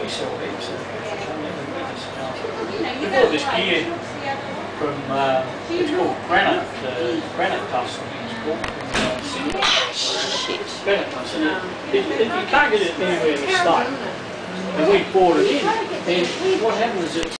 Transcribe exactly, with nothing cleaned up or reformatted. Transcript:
we sell heaps of we bought this gear from, uh, it's called granite, uh, granite dust, I think it's called. Uh, granite dust. And if, if you can't get it anywhere in the state, and we bought it in, then what happens is it's